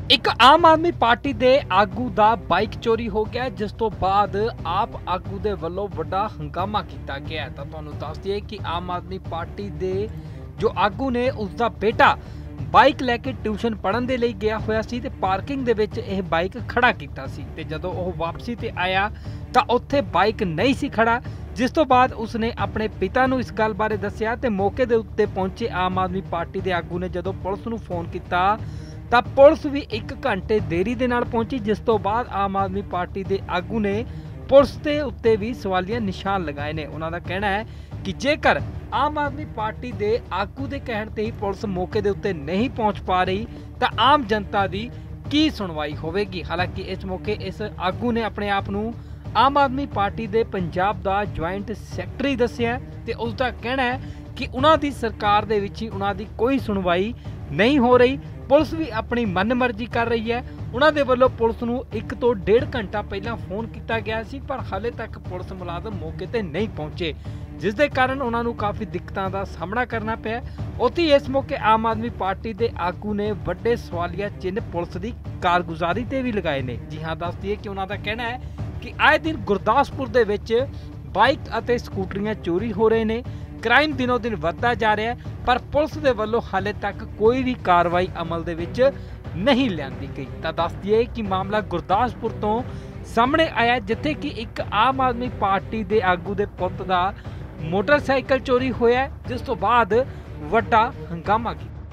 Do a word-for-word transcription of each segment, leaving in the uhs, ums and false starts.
एक आम आदमी पार्टी दे आगू दा बाइक चोरी हो गया, जिस तो बाद आप आगू दे वल्लों वड्डा हंगामा किया गया है। तो तुहानूं दस दईए कि आम आदमी पार्टी दे जो आगू ने उसका बेटा बाइक लैके ट्यूशन पढ़न दे लई गया होया सी ते पार्किंग दे विच यह बाइक खड़ा कीता सी ते जदों ओह वापसी ते आया तां उत्थे बाइक नहीं सी खड़ा, जिस तो बाद उसने अपने पिता नूं इस गल बारे दस्सिया ते मौके दे उत्ते पहुंचे आम आदमी पार्टी दे आगू ने जदों पुलिस नूं फोन कीता ਤਾਂ पुलिस भी एक घंटे देरी दे नाल पहुंची, जिस तो बाद आम आदमी पार्टी के आगू ने पुलिस के उत्ते भी सवालिया निशान लगाए ने। उन्हों का कहना है कि जेकर आम आदमी पार्टी के आगू के कहण ते ही पुलिस मौके के उत्ते नहीं पहुंच पा रही तो आम जनता की की सुनवाई होवेगी। हालांकि इस मौके इस आगू ने अपने आप नूं आम आदमी पार्टी के पंजाब का ज्वाइंट सैकटरी दस्सिया ते उसका कहना है कि उन्हां दी सरकार दे विच ही उन्हां दी कोई सुनवाई नहीं हो रही, पुलिस भी अपनी मन मर्जी कर रही है। उन्होंने वालों पुलिस नूं एक तो डेढ़ घंटा पहला फोन किया गया सी, पर हाले तक पुलिस मुलाजम मौके ते नहीं पहुंचे, जिस दे कारण उन्होंने काफ़ी दिक्कतों का सामना करना पिया। उत्थे इस मौके आम आदमी पार्टी के आगू ने वड्डे सवालिया चिन्ह पुलिस की कारगुजारी ते भी लगाए ने। जी हाँ, दस दिए कि उन्हों का कहना है कि आए दिन गुरदासपुर दे विच बाइक अते स्कूटरियां चोरी हो रहे हैं, क्राइम दिनों दिन बढ़ता जा रहा है, पर पुलिस के वालों हाले तक कोई भी कार्रवाई अमल दे विच नहीं लियांदी गई। तो दस दिए कि मामला गुरदासपुर तो सामने आया, जिथे कि एक आम आदमी पार्टी के आगू के पुत का मोटरसाइकिल चोरी होया, जिस तो बाद वड्डा हंगामा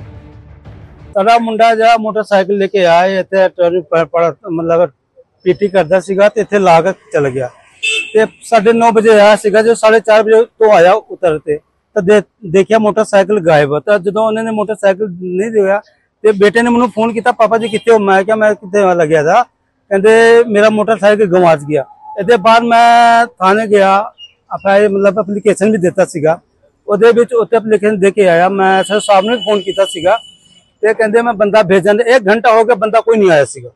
किया। साडा मुंडा जा मोटरसाइकिल लेके आया इत्थे चोरी मतलब पीटी करदा सीगा ते इत्थे ला के चल गया ते साढ़े नौ बजे आया सीगा, जो साढ़े चार बजे तो आया उतरते तो दे, देखिया मोटरसाइकिल गायब। तो जो उन्होंने मोटरसाइकिल नहीं दिया तो बेटे ने मैंने फोन किया, पापा जी कितने हो? मैं क्या मैं कितने लग्या था, कहते मेरा मोटरसाइकिल गंवाच गया। इसके बाद मैं थाने गया, अपना मतलब एप्लीकेशन भी देता सीगा, ਉਹਦੇ ਵਿੱਚ ਉੱਤੇ एप्लीकेशन दे के आया। मैं सर साहब ने फोन किया सीगा ते कहते मैं बंदा भेजन, एक घंटा हो गया बंदा कोई नहीं आया सीगा।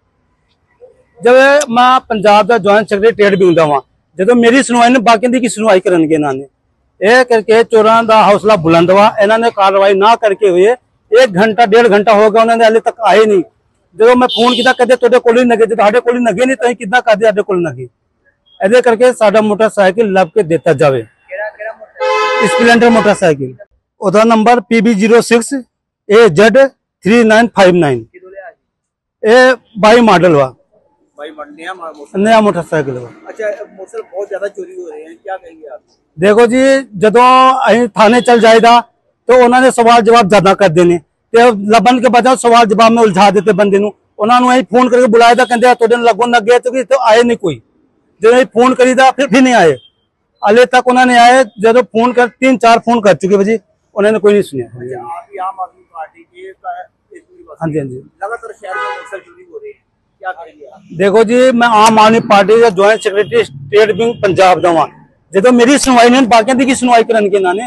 जब मैं पंजाब का ज्वाइंट सैकटरी ट्रेड भी हुंदा वां, जो मेरी सुनवाई ने बाकी की सुनवाई करनगे इन्होंने यह करके चोरां दा हौसला बुलंद वा, इन्होंने कार्रवाई ना करके हुए एक घंटा डेढ़ घंटा हो गया, उन्होंने हाले तक आए नहीं। जो मैं फोन किया कहते तुहाडे कोल ही नगे, जो साडे कोल नगे नहीं तो किद्दां करदे साडे कोल नगे। इहदे करके साडा मोटरसाइकिल लब के दिता जाए। स्प्लेंडर मोटरसाइकिल, उसका number P B zero six A Z three nine five nine, ये बाई मॉडल वा, नया मोटरसाइकिल वा। अच्छा, मोटरसाइकिल बहुत ज्यादा चोरी हो रहे हैं, क्या कहेंगे आप? देखो जी, जदों अं थाने चल जाएगा तो उन्होंने सवाल जवाब ज्यादा कर देने, लभन के बजाय सवाल जवाब में उलझा देते बंदे नूं। उन्होंने अं फोन करके बुलाया था, कहते तुहाडे लगो लगे तो आए नहीं कोई, जो अं फोन करी था फिर भी नहीं आए, हाले तक उन्होंने आए। जो फोन कर तीन चार फोन कर चुके भाजी, उन्होंने कोई नहीं सुनिया। आम आदमी पार्टी के हाँ जी हाँ जी, लगातार शहर में मोटरसाइकिल चोरी हो रही है, क्या करेंगे आप? देखो जी, मैं आम आदमी पार्टी का joint secretary state wing Punjab का वहां, जो मेरी सुनवाई नहीं बाकी की सुनवाई करनगे इन्होंने।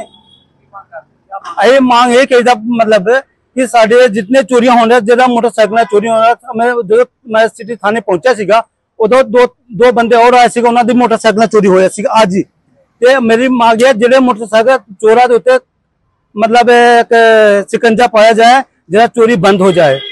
ये मांग ये कही मतलब कि साढ़े जितने चोरियां हो रहा, जो मोटरसाइकिल चोरी हो रहा, मैं जो मैं सिटी थाने पहुंचा सीगा उदो दो दो बंदे और आए सीगे, उन्होंने मोटरसाइकिल चोरी होया सीगा आज ही। ते मेरी मांग है जो मोटरसाइकिल चोरा के उत्ते मतलब एक शिकंजा पाया जाए, जरा चोरी बंद हो जाए।